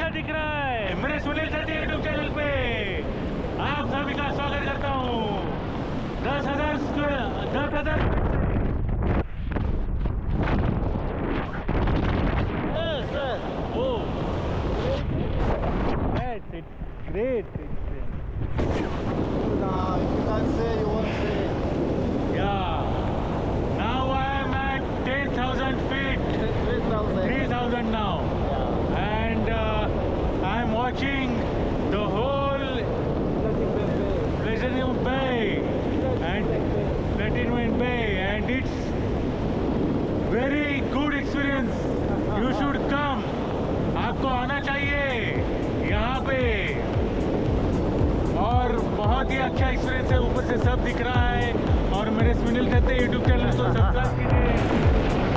दिख रहा है मेरे सुनील छत्ती यूट्यूब चैनल पे। आप सभी का स्वागत करता हूँ। 10,000 Yes, sir. Oh, it's great. Nah, if you can't say, you won't say. Yeah. Now I am at 10,000 feet. 3,000. 3,000 now. Yeah. And I am watching the whole Platinum Bay and it's very good experience. You should come. आपको आना चाहिए यहाँ पे। और बहुत ही अच्छा experience है। ऊपर से सब दिख रहा है। और मेरे सुनील छत्ती यूट्यूब चैनल को सब्सक्राइब कीजिए।